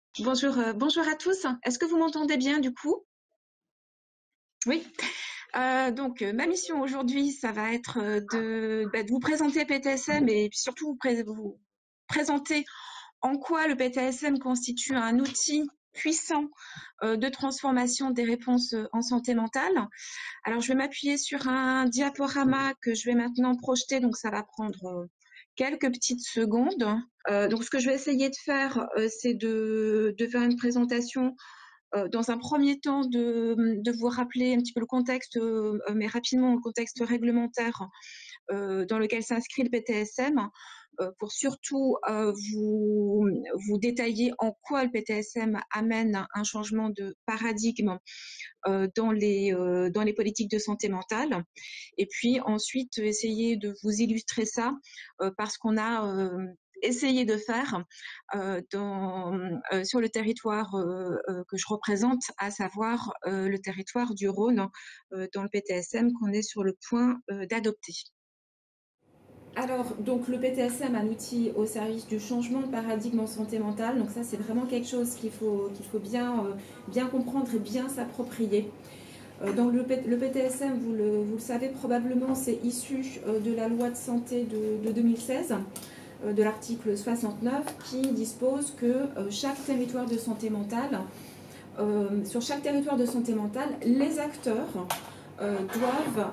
Bonjour, bonjour à tous. Est-ce que vous m'entendez bien du coup? Oui. Donc, ma mission aujourd'hui, ça va être de vous présenter PTSM et puis surtout vous présenter en quoi le PTSM constitue un outil puissant de transformation des réponses en santé mentale. Alors, je vais m'appuyer sur un diaporama que je vais maintenant projeter, donc ça va prendre quelques petites secondes. Donc, ce que je vais essayer de faire, c'est de faire une présentation dans un premier temps de vous rappeler un petit peu le contexte, mais rapidement le contexte réglementaire dans lequel s'inscrit le PTSM, pour surtout vous détailler en quoi le PTSM amène un changement de paradigme dans les politiques de santé mentale. Et puis ensuite, essayer de vous illustrer ça parce qu'on a essayé de faire sur le territoire que je représente, à savoir le territoire du Rhône, dans le PTSM qu'on est sur le point d'adopter. Alors, donc le PTSM, un outil au service du changement de paradigme en santé mentale. Donc ça, c'est vraiment quelque chose qu'il faut bien comprendre et bien s'approprier. Donc le PTSM, vous le savez probablement, c'est issu de la loi de santé de 2016, de l'article 69, qui dispose que chaque territoire de santé mentale, sur chaque territoire de santé mentale, les acteurs doivent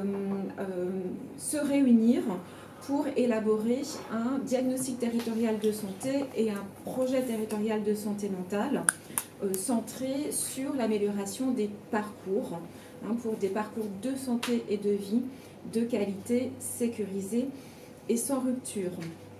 se réunir pour élaborer un diagnostic territorial de santé et un projet territorial de santé mentale centré sur l'amélioration des parcours, pour des parcours de santé et de vie de qualité, sécurisés et sans rupture.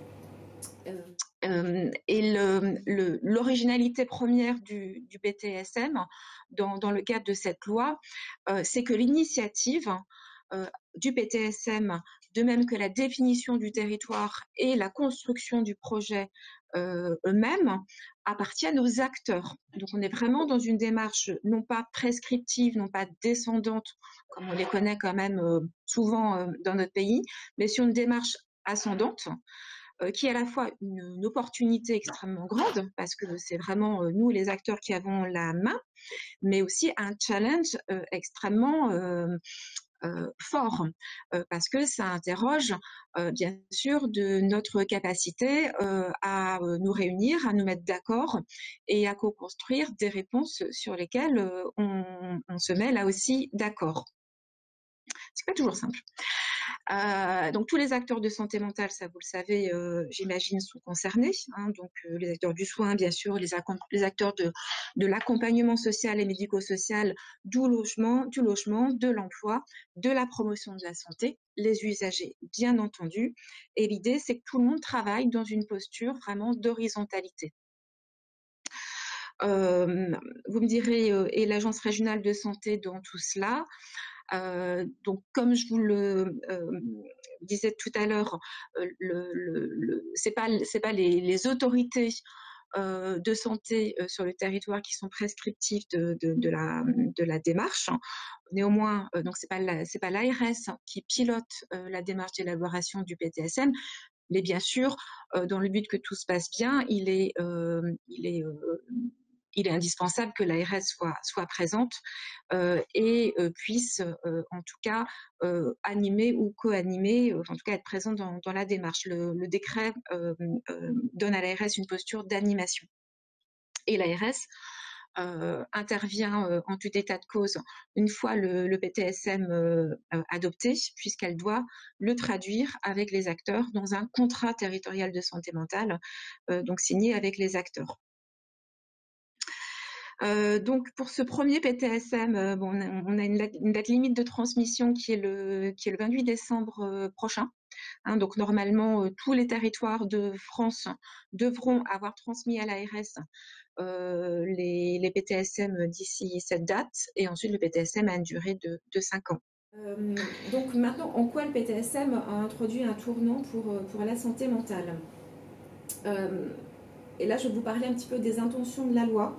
Et l'originalité première du PTSM dans le cadre de cette loi, c'est que l'initiative du PTSM, de même que la définition du territoire et la construction du projet eux-mêmes, appartiennent aux acteurs. Donc on est vraiment dans une démarche non pas prescriptive, non pas descendante, comme on les connaît quand même souvent dans notre pays, mais sur une démarche ascendante, qui est à la fois une opportunité extrêmement grande, parce que c'est vraiment nous les acteurs qui avons la main, mais aussi un challenge extrêmement fort, parce que ça interroge bien sûr de notre capacité à nous réunir, à nous mettre d'accord et à co-construire des réponses sur lesquelles on se met là aussi d'accord. C'est pas toujours simple. Donc tous les acteurs de santé mentale, ça vous le savez, j'imagine, sont concernés, donc les acteurs du soin, bien sûr, les acteurs de l'accompagnement social et médico-social, du logement, de l'emploi, de la promotion de la santé, les usagers, bien entendu. Et l'idée, c'est que tout le monde travaille dans une posture vraiment d'horizontalité. Vous me direz, et l'agence régionale de santé dans tout cela? Donc, comme je vous le disais tout à l'heure, c'est pas les autorités de santé sur le territoire qui sont prescriptives de la démarche. Néanmoins, donc c'est pas l'ARS qui pilote la démarche d'élaboration du PTSM, mais bien sûr, dans le but que tout se passe bien, il est indispensable que l'ARS soit présente et puisse en tout cas animer ou co-animer, en tout cas être présente dans la démarche. Le décret donne à l'ARS une posture d'animation. Et l'ARS intervient en tout état de cause une fois le PTSM adopté, puisqu'elle doit le traduire avec les acteurs dans un contrat territorial de santé mentale, donc signé avec les acteurs. Donc pour ce premier PTSM, bon, on a une date limite de transmission qui est le 28 décembre prochain. Donc normalement, tous les territoires de France devront avoir transmis à l'ARS les PTSM d'ici cette date, et ensuite le PTSM a une durée de 5 ans. Donc maintenant, en quoi le PTSM a introduit un tournant pour la santé mentale? Et là, je vais vous parler un petit peu des intentions de la loi,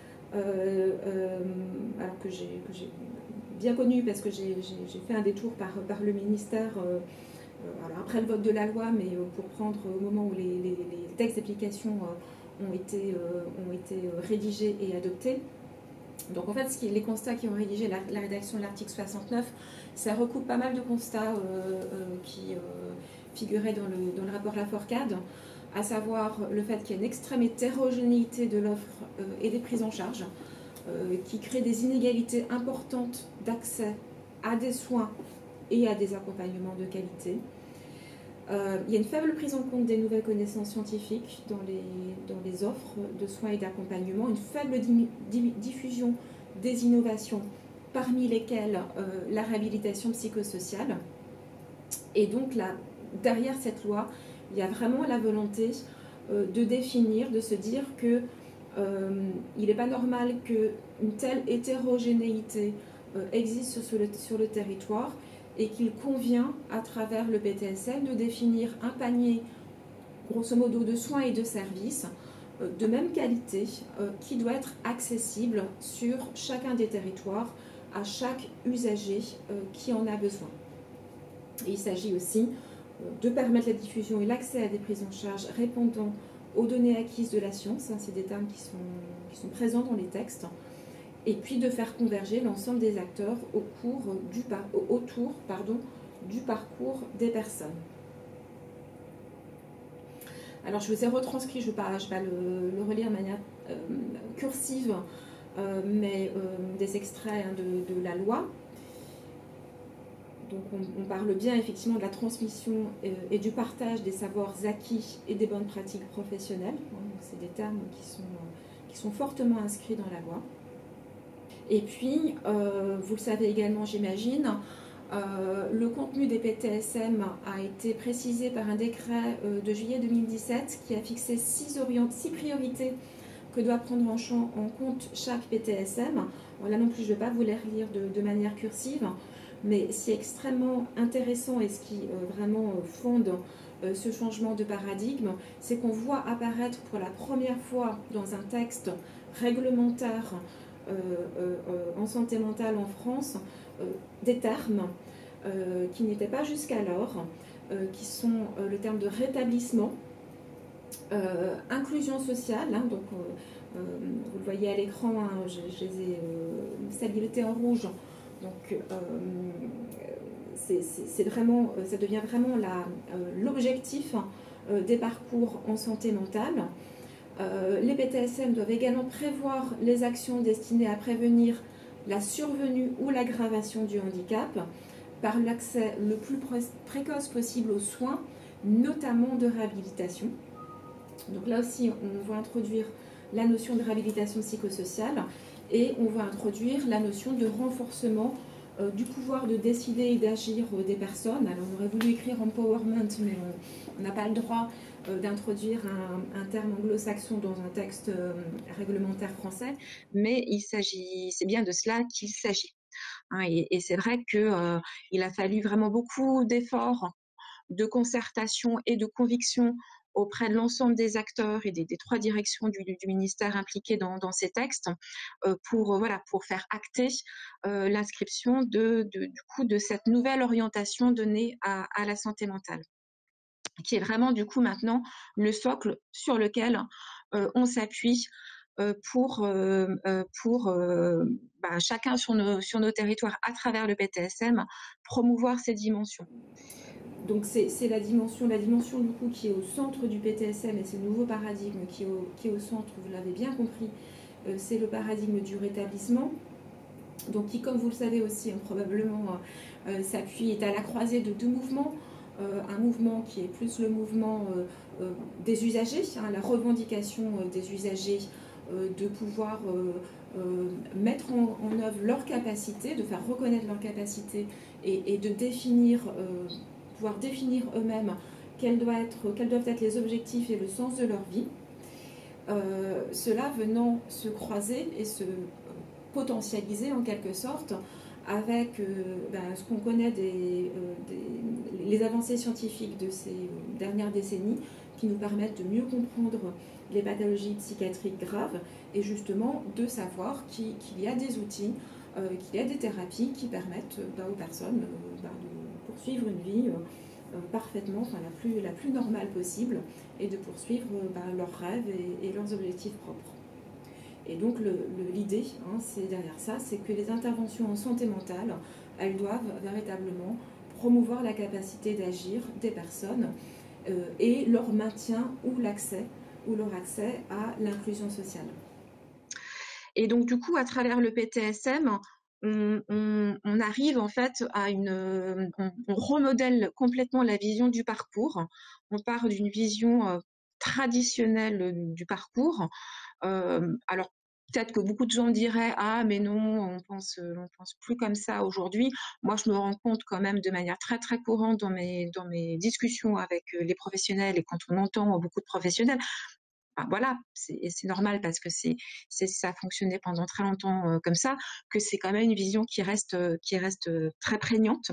alors que j'ai bien connu parce que j'ai fait un détour par le ministère alors après le vote de la loi, mais pour prendre au moment où les textes d'application ont été rédigés et adoptés. Donc en fait, les constats qui ont rédigé la rédaction de l'article 69, ça recoupe pas mal de constats qui figuraient dans le rapport Laforcade, à savoir le fait qu'il y a une extrême hétérogénéité de l'offre et des prises en charge, qui crée des inégalités importantes d'accès à des soins et à des accompagnements de qualité. Il y a une faible prise en compte des nouvelles connaissances scientifiques dans les offres de soins et d'accompagnement, une faible diffusion des innovations, parmi lesquelles la réhabilitation psychosociale. Et donc là, derrière cette loi, il y a vraiment la volonté de définir, de se dire que il n'est pas normal qu'une telle hétérogénéité existe sur le territoire, et qu'il convient, à travers le PTSM, de définir un panier, grosso modo, de soins et de services de même qualité, qui doit être accessible sur chacun des territoires, à chaque usager qui en a besoin. Et il s'agit aussi de permettre la diffusion et l'accès à des prises en charge répondant aux données acquises de la science, hein, c'est des termes qui sont présents dans les textes, et puis de faire converger l'ensemble des acteurs autour du parcours des personnes. Alors je vous ai retranscrit, je ne vais pas le relire de manière cursive, mais des extraits de la loi. Donc on parle bien effectivement de la transmission et du partage des savoirs acquis et des bonnes pratiques professionnelles. C'est des termes qui sont fortement inscrits dans la loi. Et puis, vous le savez également, j'imagine, le contenu des PTSM a été précisé par un décret de juillet 2017 qui a fixé 6 priorités que doit prendre en compte chaque PTSM. Bon, là non plus, je ne vais pas vous les relire de manière cursive, mais ce qui est extrêmement intéressant et ce qui vraiment fonde ce changement de paradigme, c'est qu'on voit apparaître pour la première fois dans un texte réglementaire en santé mentale en France des termes qui n'étaient pas jusqu'alors, qui sont le terme de rétablissement, inclusion sociale, hein, donc vous le voyez à l'écran, hein, je les ai salivetés en rouge, donc c'est vraiment, ça devient vraiment l'objectif des parcours en santé mentale. Les PTSM doivent également prévoir les actions destinées à prévenir la survenue ou l'aggravation du handicap par l'accès le plus précoce possible aux soins, notamment de réhabilitation. Donc là aussi, on va introduire la notion de réhabilitation psychosociale et on va introduire la notion de renforcement du pouvoir de décider et d'agir des personnes. Alors on aurait voulu écrire empowerment, mais on n'a pas le droit d'introduire un terme anglo-saxon dans un texte réglementaire français, mais c'est bien de cela qu'il s'agit. Hein, et c'est vrai qu'il a fallu vraiment beaucoup d'efforts, de concertation et de conviction auprès de l'ensemble des acteurs et des 3 directions du ministère impliquées dans ces textes pour faire acter l'inscription de cette nouvelle orientation donnée à la santé mentale, qui est vraiment du coup maintenant le socle sur lequel on s'appuie pour chacun sur nos territoires à travers le PTSM promouvoir ces dimensions. Donc c'est la dimension du coup qui est au centre du PTSM, et c'est le nouveau paradigme qui est au centre, vous l'avez bien compris, c'est le paradigme du rétablissement, donc qui, comme vous le savez aussi, probablement s'appuie, est à la croisée de 2 mouvements. Un mouvement qui est plus le mouvement des usagers, hein, la revendication des usagers de pouvoir mettre en œuvre leurs capacités, de faire reconnaître leurs capacités et de pouvoir définir eux-mêmes quels doivent être les objectifs et le sens de leur vie. Cela venant se croiser et se potentialiser en quelque sorte avec ce qu'on connaît les avancées scientifiques de ces dernières décennies qui nous permettent de mieux comprendre les pathologies psychiatriques graves et justement de savoir qu'il y a des outils, qu'il y a des thérapies qui permettent aux personnes de poursuivre une vie parfaitement, enfin la plus normale possible, et de poursuivre leurs rêves et leurs objectifs propres. Et donc l'idée, c'est derrière ça, c'est que les interventions en santé mentale, elles doivent véritablement promouvoir la capacité d'agir des personnes et leur maintien ou leur accès à l'inclusion sociale. Et donc du coup, à travers le PTSM, on arrive en fait à on remodèle complètement la vision du parcours. On part d'une vision traditionnelle du parcours. Alors peut-être que beaucoup de gens diraient ah mais non, on pense plus comme ça aujourd'hui. Moi je me rends compte quand même de manière très très courante dans mes discussions avec les professionnels, et quand on entend beaucoup de professionnels, enfin, voilà, c'est normal parce que ça a fonctionné pendant très longtemps comme ça, que c'est quand même une vision qui reste très prégnante.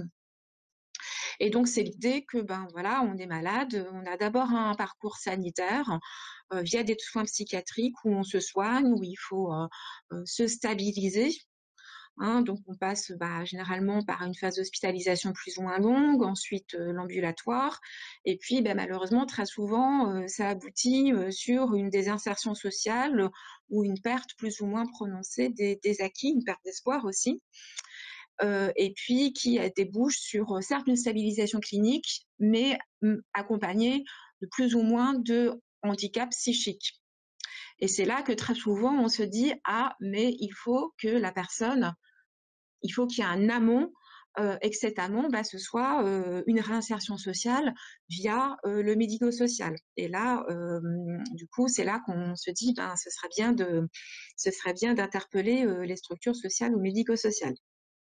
Et donc c'est l'idée que ben voilà, on est malade, on a d'abord un parcours sanitaire via des soins psychiatriques où on se soigne, où il faut se stabiliser. Donc on passe généralement par une phase d'hospitalisation plus ou moins longue, ensuite l'ambulatoire, et puis malheureusement très souvent ça aboutit sur une désinsertion sociale ou une perte plus ou moins prononcée des acquis, une perte d'espoir aussi, et puis qui débouche sur certes une stabilisation clinique, mais accompagnée de plus ou moins de handicap psychique. Et c'est là que très souvent on se dit ah mais il faut qu'il y ait un amont et que cet amont ce soit une réinsertion sociale via le médico-social. Et là, du coup, c'est là qu'on se dit ce serait bien d'interpeller les structures sociales ou médico-sociales.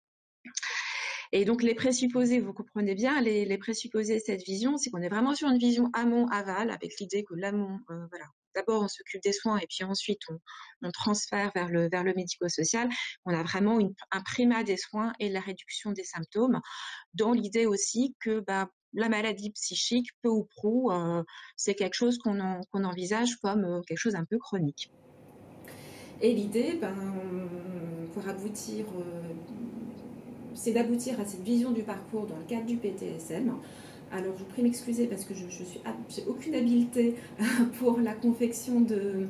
Et donc les présupposés, vous comprenez bien, les présupposés de cette vision, c'est qu'on est vraiment sur une vision amont-aval, avec l'idée que l'amont, voilà, d'abord on s'occupe des soins et puis ensuite on transfère vers le médico-social. On a vraiment un primat des soins et la réduction des symptômes, dans l'idée aussi que la maladie psychique, peu ou prou, c'est quelque chose qu'on envisage comme quelque chose un peu chronique. Et l'idée, pour aboutir, c'est d'aboutir à cette vision du parcours dans le cadre du PTSM. Alors je vous prie m'excuser parce que j'ai aucune habileté pour la confection de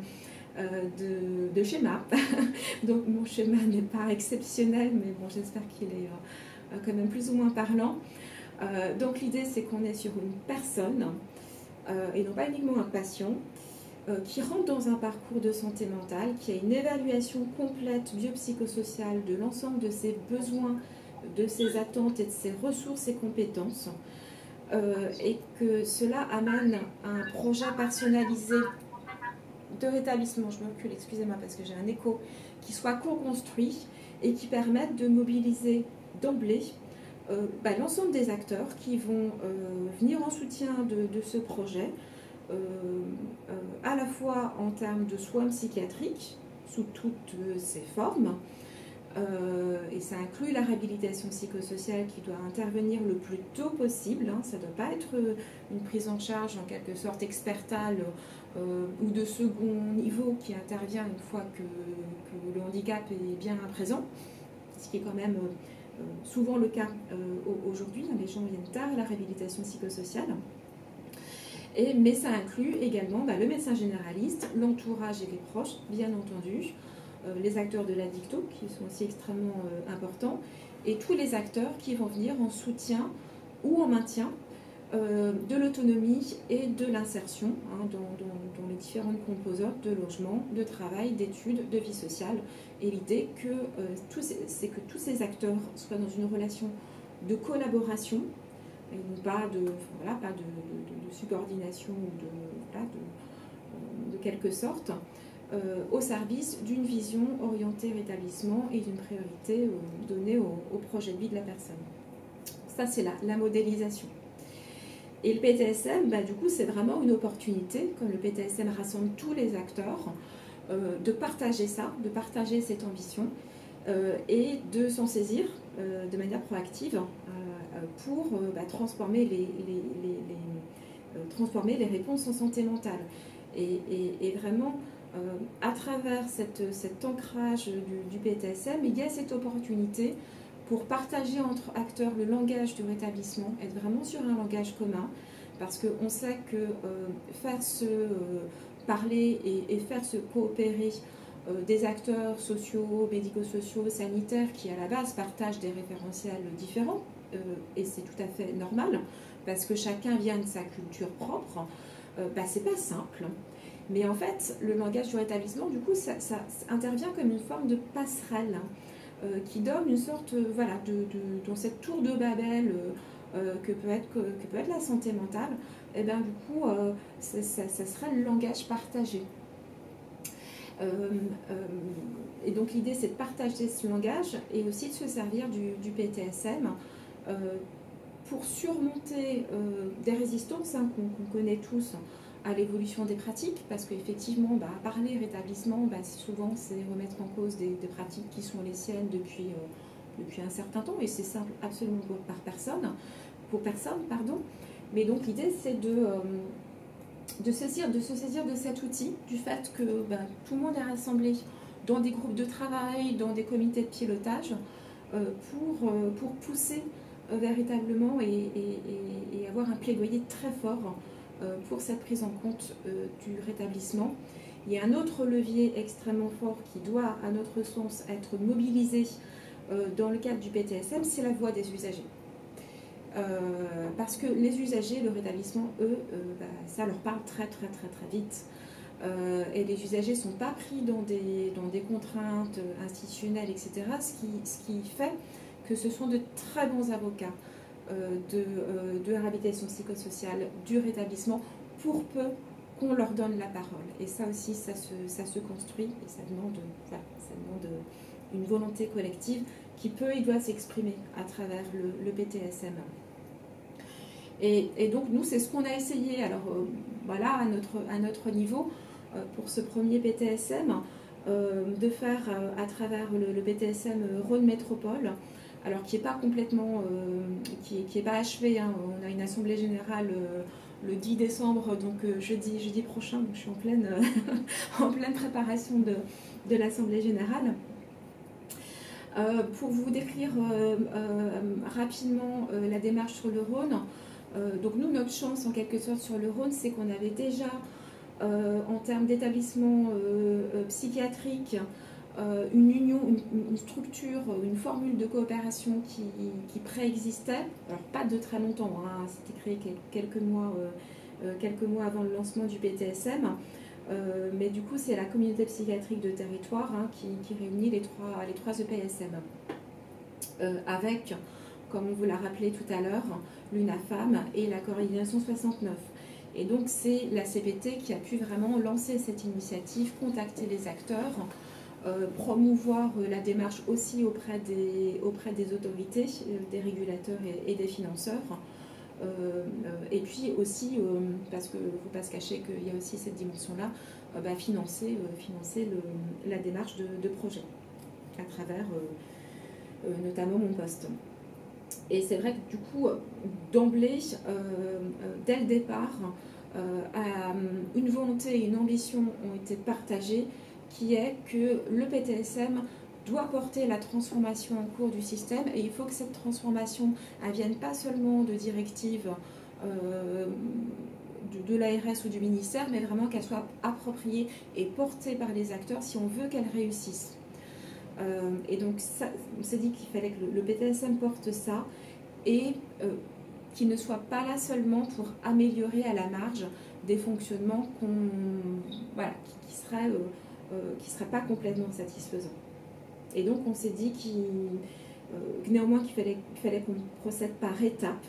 schémas. Donc mon schéma n'est pas exceptionnel, mais bon, j'espère qu'il est quand même plus ou moins parlant. Donc l'idée, c'est qu'on est sur une personne et non pas uniquement un patient qui rentre dans un parcours de santé mentale, qui a une évaluation complète biopsychosociale de l'ensemble de ses besoins, de ses attentes et de ses ressources et compétences, et que cela amène à un projet personnalisé de rétablissement, je me recule, excusez-moi parce que j'ai un écho, qui soit co-construit et qui permette de mobiliser d'emblée l'ensemble des acteurs qui vont venir en soutien de ce projet, à la fois en termes de soins psychiatriques sous toutes ses formes, et ça inclut la réhabilitation psychosociale qui doit intervenir le plus tôt possible. Ça ne doit pas être une prise en charge en quelque sorte expertale ou de second niveau qui intervient une fois que le handicap est bien présent, ce qui est quand même souvent le cas aujourd'hui. Les gens viennent tard à la réhabilitation psychosociale. Mais ça inclut également le médecin généraliste, l'entourage et les proches, bien entendu, les acteurs de l'addicto, qui sont aussi extrêmement importants, et tous les acteurs qui vont venir en soutien ou en maintien de l'autonomie et de l'insertion dans les différentes composantes de logement, de travail, d'études, de vie sociale. Et l'idée c'est que tous ces acteurs soient dans une relation de collaboration, et non pas de subordination ou de quelque sorte, au service d'une vision orientée rétablissement et d'une priorité donnée au projet de vie de la personne. Ça, c'est la modélisation. Et le PTSM, du coup, c'est vraiment une opportunité, comme le PTSM rassemble tous les acteurs, de partager ça, de partager cette ambition et de s'en saisir de manière proactive pour transformer les réponses en santé mentale. Et vraiment, à travers cet ancrage du PTSM, il y a cette opportunité pour partager entre acteurs le langage du rétablissement, être vraiment sur un langage commun, parce qu'on sait que faire se parler et faire se coopérer des acteurs sociaux, médico-sociaux, sanitaires qui à la base partagent des référentiels différents, et c'est tout à fait normal, parce que chacun vient de sa culture propre, c'est pas simple. Mais en fait, le langage du rétablissement, du coup, ça intervient comme une forme de passerelle qui donne une sorte, voilà, dans cette tour de Babel que peut être la santé mentale, et bien du coup, ça serait le langage partagé. Et donc l'idée, c'est de partager ce langage et aussi de se servir du PTSM pour surmonter des résistances qu'on connaît tous à l'évolution des pratiques, parce qu'effectivement, parler rétablissement, souvent c'est remettre en cause des pratiques qui sont les siennes depuis un certain temps, et c'est simple absolument pour personne, pardon. Mais donc l'idée, c'est de se saisir de cet outil, du fait que tout le monde est rassemblé dans des groupes de travail, dans des comités de pilotage, pour pousser véritablement et avoir un plaidoyer très fort pour cette prise en compte du rétablissement. Il y a un autre levier extrêmement fort qui doit, à notre sens, être mobilisé dans le cadre du PTSM, c'est la voix des usagers. Parce que les usagers, le rétablissement, eux, ça leur parle très vite. Et les usagers ne sont pas pris dans des contraintes institutionnelles, etc. Ce qui fait que ce sont de très bons avocats de la réhabilitation psychosociale, du rétablissement, pour peu qu'on leur donne la parole. Et ça aussi, ça se construit, et ça demande une volonté collective qui peut et doit s'exprimer à travers le PTSM. Et donc, nous, c'est ce qu'on a essayé, alors voilà, à notre niveau, pour ce premier PTSM, de faire à travers le PTSM Rhône Métropole, alors qui n'est pas complètement, qui est pas achevé, hein. On a une assemblée générale le 10 décembre, donc jeudi prochain, donc je suis en pleine, en pleine préparation de l'assemblée générale. Pour vous décrire rapidement la démarche sur le Rhône, donc nous, notre chance en quelque sorte sur le Rhône, c'est qu'on avait déjà, en termes d'établissement psychiatrique, une union, une structure, une formule de coopération qui préexistait, alors pas de très longtemps, hein, c'était créé quelques mois avant le lancement du PTSM, mais du coup c'est la communauté psychiatrique de territoire, hein, qui réunit les trois EPSM, avec, comme on vous l'a rappelé tout à l'heure, l'UNAFAM et la coordination 69. Et donc c'est la CPT qui a pu vraiment lancer cette initiative, contacter les acteurs, promouvoir la démarche aussi auprès des autorités, des régulateurs et des financeurs. Et puis aussi, parce qu'il ne faut pas se cacher qu'il y a aussi cette dimension-là, financer la démarche de projet à travers notamment mon poste. Et c'est vrai que du coup, d'emblée, dès le départ, une volonté et une ambition ont été partagées, qui est que le PTSM doit porter la transformation en cours du système, et il faut que cette transformation ne vienne pas seulement de directives de l'ARS ou du ministère, mais vraiment qu'elle soit appropriée et portée par les acteurs si on veut qu'elle réussisse. Et donc ça, on s'est dit qu'il fallait que le PTSM porte ça, et qu'il ne soit pas là seulement pour améliorer à la marge des fonctionnements qui seraient pas complètement satisfaisants. Et donc on s'est dit néanmoins qu'il fallait qu'on procède par étapes,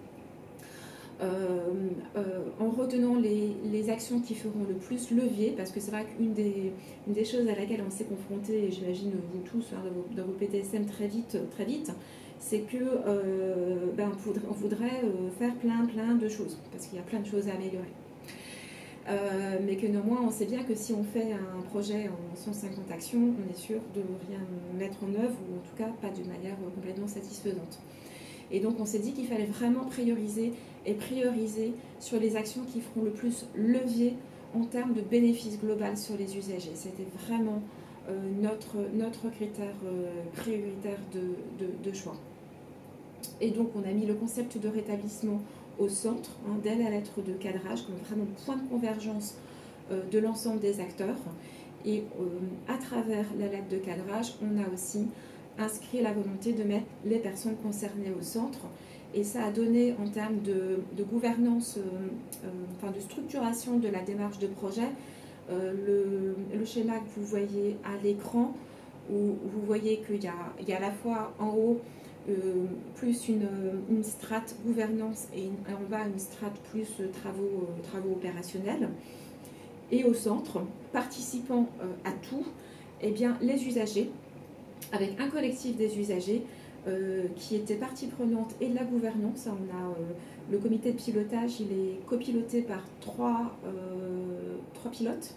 en retenant les actions qui feront le plus levier, parce que c'est vrai qu'une des choses à laquelle on s'est confronté, et j'imagine vous tous, hein, dans vos PTSM très vite, c'est que on voudrait faire plein de choses, parce qu'il y a plein de choses à améliorer. Mais que néanmoins, on sait bien que si on fait un projet en 150 actions, on est sûr de rien mettre en œuvre, ou en tout cas pas de manière complètement satisfaisante. Et donc on s'est dit qu'il fallait vraiment prioriser sur les actions qui feront le plus levier en termes de bénéfice global sur les usagers. C'était vraiment notre critère prioritaire de choix. Et donc on a mis le concept de rétablissement au centre, dès la lettre de cadrage, comme vraiment point de convergence de l'ensemble des acteurs. Et à travers la lettre de cadrage, on a aussi inscrit la volonté de mettre les personnes concernées au centre. Et ça a donné, en termes de gouvernance, de structuration de la démarche de projet, le schéma que vous voyez à l'écran, où vous voyez qu'il y a à la fois en haut plus une strate gouvernance et en bas une strate plus travaux opérationnels. Et au centre, participant à tout, eh bien, les usagers, avec un collectif des usagers qui était partie prenante et de la gouvernance. On a le comité de pilotage, il est copiloté par trois pilotes,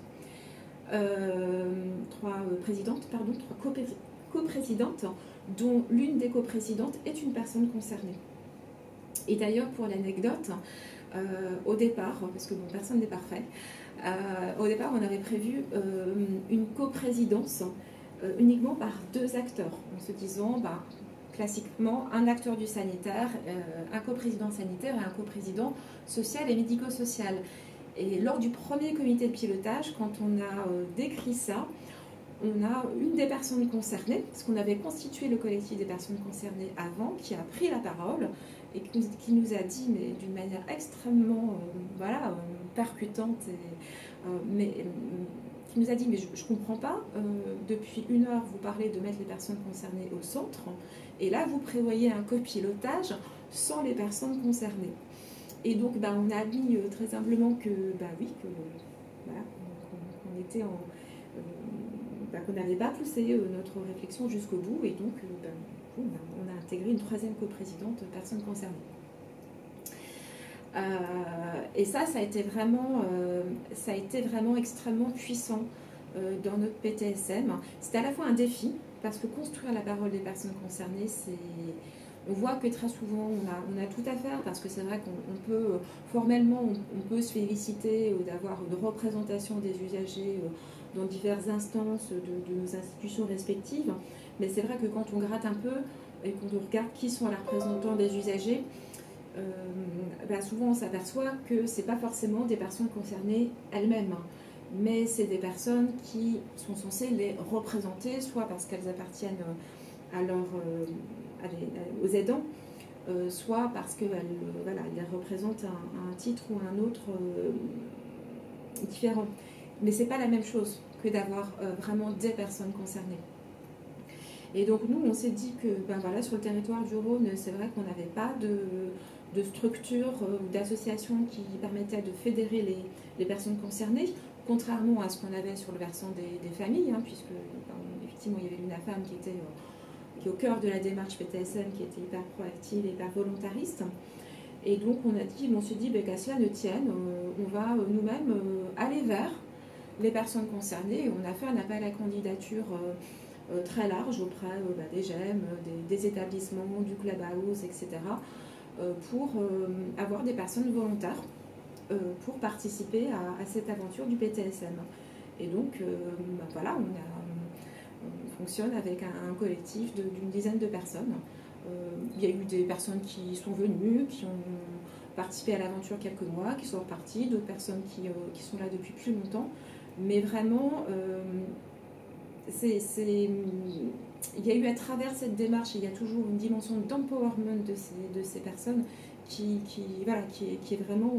trois coprésidentes, dont l'une des coprésidentes est une personne concernée. Et d'ailleurs, pour l'anecdote, au départ, parce que bon, personne n'est parfait, au départ, on avait prévu une coprésidence uniquement par 2 acteurs, en se disant, classiquement, un acteur du sanitaire, un coprésident sanitaire et un coprésident social et médico-social. Et lors du premier comité de pilotage, quand on a décrit ça, on a une des personnes concernées, parce qu'on avait constitué le collectif des personnes concernées avant, qui a pris la parole et qui nous a dit, mais d'une manière extrêmement percutante, qui nous a dit, mais je ne comprends pas, depuis 1 heure, vous parlez de mettre les personnes concernées au centre, et là, vous prévoyez un copilotage sans les personnes concernées. Et donc, on a admis très humblement que, qu'on était qu'on n'avait pas poussé notre réflexion jusqu'au bout, et donc on a intégré une 3e coprésidente, personne concernée. Et ça a été vraiment extrêmement puissant dans notre PTSM. C'était à la fois un défi, parce que construire la parole des personnes concernées, on voit que très souvent on a tout à faire, parce que c'est vrai qu'on peut formellement on peut se féliciter d'avoir une représentation des usagers dans diverses instances de nos institutions respectives, mais c'est vrai que quand on gratte un peu et qu'on regarde qui sont les représentants des usagers, souvent on s'aperçoit que ce n'est pas forcément des personnes concernées elles-mêmes, mais c'est des personnes qui sont censées les représenter, soit parce qu'elles appartiennent aux aidants, soit parce qu'elles représentent un titre ou un autre différent. Mais ce n'est pas la même chose que d'avoir vraiment des personnes concernées. Et donc nous, on s'est dit que sur le territoire du Rhône, c'est vrai qu'on n'avait pas de structure ou d'association qui permettait de fédérer les personnes concernées, contrairement à ce qu'on avait sur le versant des familles, puisque effectivement il y avait l'UNAFAM qui est au cœur de la démarche PTSM, qui était hyper proactive et hyper volontariste. Et donc on s'est dit qu'à cela ne tienne, on va nous-mêmes aller vers les personnes concernées, et on a fait un appel à candidature très large auprès des GEM, des établissements, du Clubhouse, etc., pour avoir des personnes volontaires pour participer à cette aventure du PTSM. Et donc, on fonctionne avec un collectif d'une dizaine de personnes. Il y a eu des personnes qui sont venues, qui ont participé à l'aventure quelques mois, qui sont reparties, d'autres personnes qui sont là depuis plus longtemps. Mais vraiment, il y a eu à travers cette démarche, il y a toujours une dimension d'empowerment de ces personnes qui est vraiment,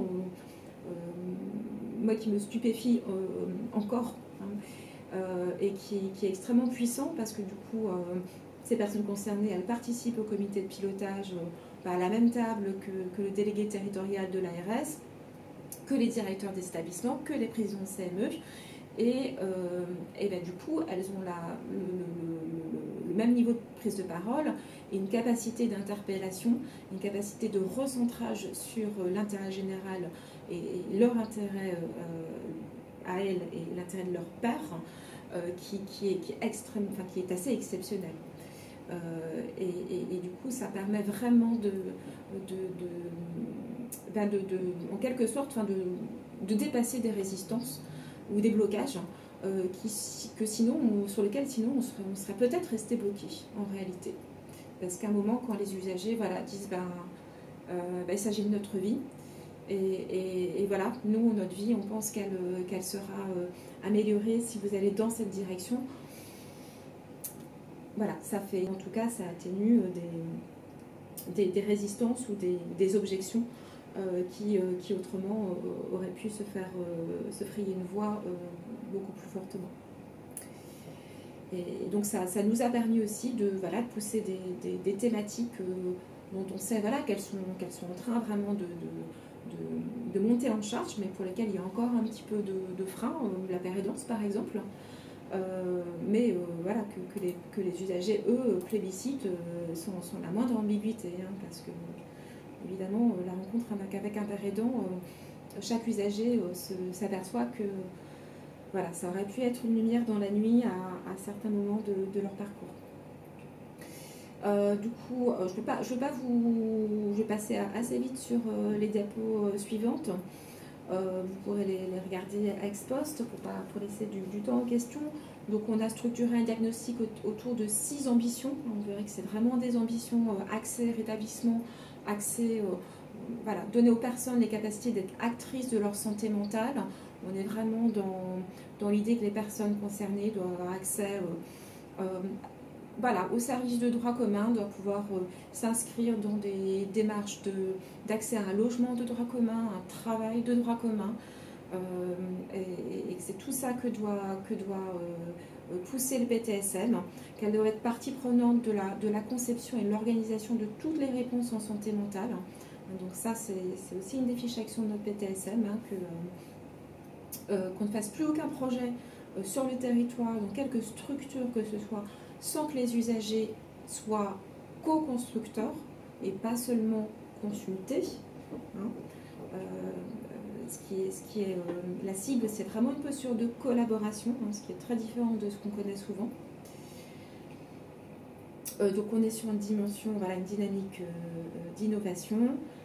moi qui me stupéfie encore, et qui est extrêmement puissant, parce que du coup, ces personnes concernées, elles participent au comité de pilotage à la même table que le délégué territorial de l'ARS, que les directeurs des établissements, que les présidents de CME. Et du coup, elles ont le même niveau de prise de parole et une capacité d'interpellation, une capacité de recentrage sur l'intérêt général et leur intérêt à elles et l'intérêt de leur père, qui est assez exceptionnel. Et du coup, ça permet vraiment en quelque sorte, de dépasser des résistances ou des blocages sur lesquels sinon on serait peut-être resté bloqué en réalité. Parce qu'à un moment, quand les usagers disent il s'agit de notre vie, et voilà, nous, notre vie, on pense qu'elle sera améliorée si vous allez dans cette direction. Voilà, ça fait, en tout cas, ça atténue des résistances ou des objections qui autrement auraient pu se frayer une voie beaucoup plus fortement. Et donc ça nous a permis aussi de pousser des thématiques dont on sait qu'elles sont en train vraiment de monter en charge, mais pour lesquelles il y a encore un petit peu de frein, la pérédance par exemple. Que les usagers, eux, plébiscitent sans la moindre ambiguïté, parce que, évidemment, la rencontre avec un père aidant, chaque usager s'aperçoit que ça aurait pu être une lumière dans la nuit à certains moments de leur parcours. Du coup, je vais passer assez vite sur les diapos suivantes. Vous pourrez les regarder ex post pour laisser du temps en question. Donc on a structuré un diagnostic autour de 6 ambitions. On verrait que c'est vraiment des ambitions accès, rétablissement, accès, donner aux personnes les capacités d'être actrices de leur santé mentale. On est vraiment dans l'idée que les personnes concernées doivent avoir accès au service de droit commun, doivent pouvoir s'inscrire dans des démarches d'accès à un logement de droit commun, un travail de droit commun, et que c'est tout ça que doit pousser le PTSM, qu'elle doit être partie prenante de la conception et de l'organisation de toutes les réponses en santé mentale. Donc ça, c'est aussi une des fiches actions de notre PTSM, qu'on ne fasse plus aucun projet sur le territoire, dans quelque structure que ce soit, sans que les usagers soient co-constructeurs et pas seulement consultés. Ce qui est la cible, c'est vraiment une posture de collaboration, ce qui est très différent de ce qu'on connaît souvent. Donc on est sur une dimension, une dynamique d'innovation.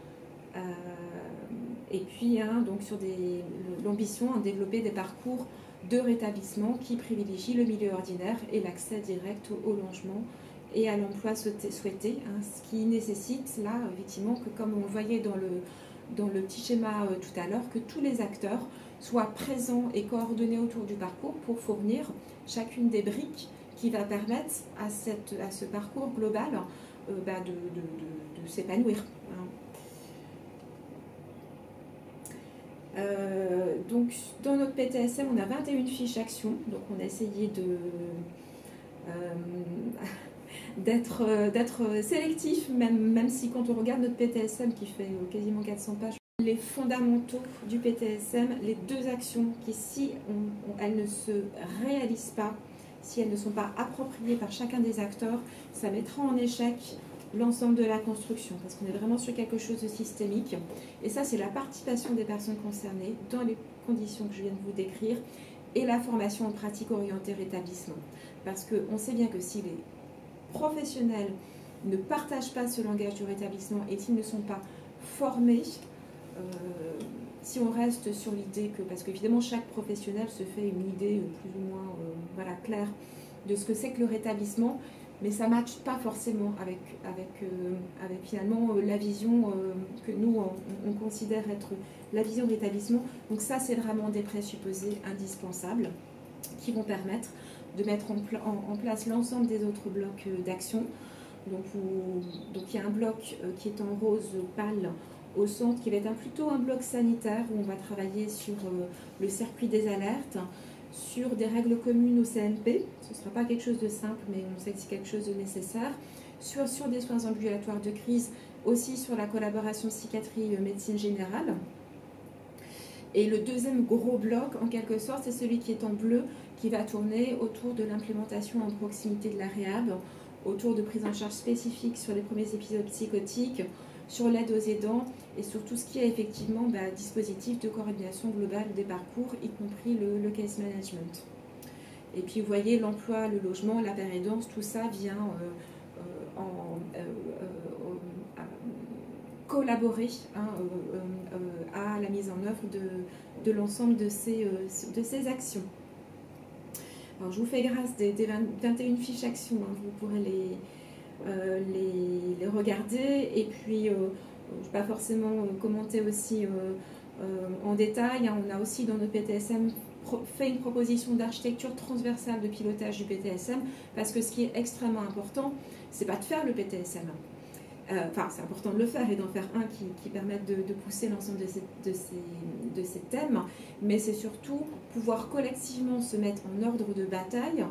Et puis donc sur l'ambition de développer des parcours de rétablissement qui privilégient le milieu ordinaire et l'accès direct au logement et à l'emploi souhaité, ce qui nécessite là effectivement que, comme on le voyait dans le petit schéma tout à l'heure, que tous les acteurs soient présents et coordonnés autour du parcours pour fournir chacune des briques qui va permettre à ce parcours global de s'épanouir. Donc dans notre PTSM, on a 21 fiches actions, donc on a essayé d'être sélectif, même si quand on regarde notre PTSM qui fait quasiment 400 pages, les fondamentaux du PTSM, les 2 actions qui, si elles ne se réalisent pas, si elles ne sont pas appropriées par chacun des acteurs, ça mettra en échec l'ensemble de la construction, parce qu'on est vraiment sur quelque chose de systémique. Et ça, c'est la participation des personnes concernées dans les conditions que je viens de vous décrire et la formation en pratique orientée rétablissement. Parce qu'on sait bien que si les professionnels ne partagent pas ce langage du rétablissement et s'ils ne sont pas formés, si on reste sur l'idée que, parce qu'évidemment chaque professionnel se fait une idée plus ou moins claire de ce que c'est que le rétablissement, mais ça ne matche pas forcément avec finalement la vision que nous, on considère être la vision d'établissement. Donc ça, c'est vraiment des présupposés indispensables qui vont permettre de mettre en place l'ensemble des autres blocs d'action. Donc il y a un bloc qui est en rose pâle au centre, qui va être plutôt un bloc sanitaire, où on va travailler sur le circuit des alertes, sur des règles communes au CNP, ce ne sera pas quelque chose de simple, mais on sait que c'est quelque chose de nécessaire, sur des soins ambulatoires de crise, aussi sur la collaboration psychiatrie-médecine générale. Et le deuxième gros bloc, en quelque sorte, c'est celui qui est en bleu, qui va tourner autour de l'implémentation en proximité de la réhab, autour de prise en charge spécifique sur les premiers épisodes psychotiques, sur l'aide aux aidants et sur tout ce qui est effectivement dispositif de coordination globale des parcours, y compris le case management. Et puis vous voyez, l'emploi, le logement, la pérédance, tout ça vient collaborer à la mise en œuvre de l'ensemble de ces actions. Alors, je vous fais grâce des 21 fiches actions, hein, vous pourrez les regarder, et puis je ne vais pas forcément commenter aussi en détail, hein. On a aussi dans nos PTSM fait une proposition d'architecture transversale de pilotage du PTSM, parce que ce qui est extrêmement important, c'est pas de faire le PTSM. Enfin, c'est important de le faire et d'en faire un qui permette de pousser l'ensemble de ces thèmes, mais c'est surtout pouvoir collectivement se mettre en ordre de bataille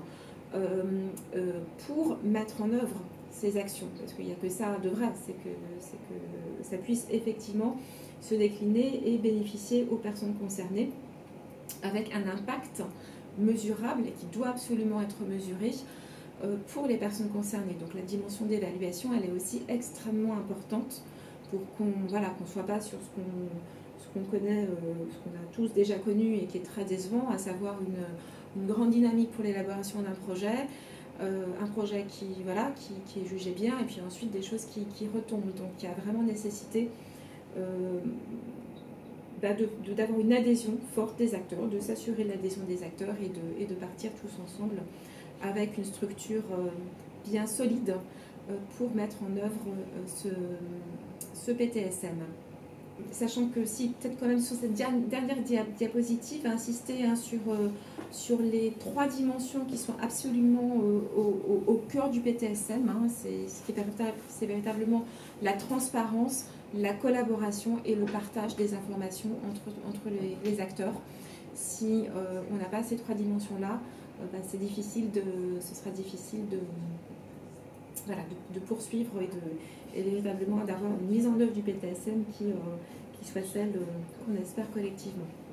pour mettre en œuvre ces actions, parce qu'il n'y a que ça de vrai, c'est que ça puisse effectivement se décliner et bénéficier aux personnes concernées avec un impact mesurable et qui doit absolument être mesuré pour les personnes concernées. Donc la dimension d'évaluation, elle est aussi extrêmement importante pour qu'on ne soit pas sur ce qu'on connaît, ce qu'on a tous déjà connu et qui est très décevant, à savoir une grande dynamique pour l'élaboration d'un projet, un projet qui est jugé bien, et puis ensuite des choses qui retombent. Donc il y a vraiment nécessité d'avoir une adhésion forte des acteurs, de s'assurer de l'adhésion des acteurs et de partir tous ensemble avec une structure bien solide pour mettre en œuvre ce PTSM. Sachant que peut-être quand même sur cette dernière diapositive, insister sur les 3 dimensions qui sont absolument au cœur du PTSM. Hein. C'est véritablement la transparence, la collaboration et le partage des informations entre les acteurs. Si on n'a pas ces 3 dimensions-là, ce sera difficile de poursuivre et véritablement d'avoir une mise en œuvre du PTSM qui soit celle qu'on espère collectivement.